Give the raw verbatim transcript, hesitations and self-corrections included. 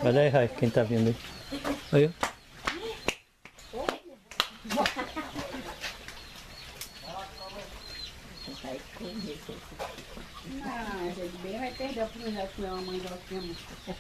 Olha aí, Rai, quem tá vindo aí. Aí, ó. Não, gente, bem vai perder a oportunidade de comer uma mandioquinha.